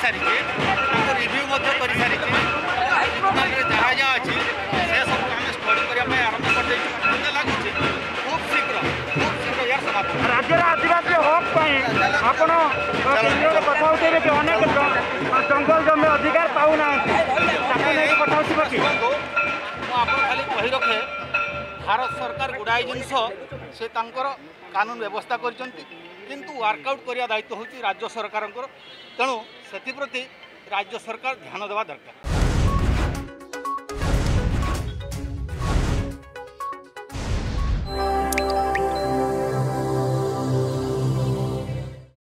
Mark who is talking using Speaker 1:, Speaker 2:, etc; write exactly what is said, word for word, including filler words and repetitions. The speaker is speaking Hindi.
Speaker 1: सारी रिव्यू कर सारी जहाँ जहाँ अच्छी से सब आम स्टडी करने आरंभ कर लगुच खूब शीघ्र खूब शीघ्र यार समाप्त
Speaker 2: राज्य आदिवासी हक आपण कथा उठे कि अनेक जंगल जमी अधिकार पाऊना
Speaker 1: खाली कही रखे भारत सरकार गुड़ाए जिनस से कानून व्यवस्था कर किंतु वर्कआउट करने दायित्व हूँ राज्य सरकार तेणु से राज्य सरकार ध्यान देवा दरकार।